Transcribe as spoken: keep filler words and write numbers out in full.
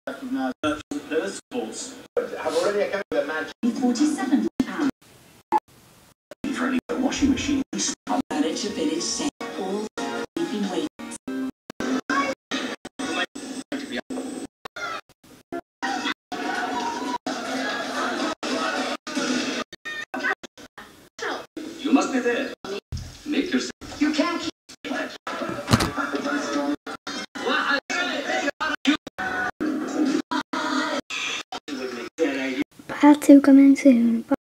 Recognise principles. I've already accounted for the match. forty-seven pounds. For any washing machine. Furniture village set all sleeping weight. You must be there. Make yourself. You can't keep Part two coming soon.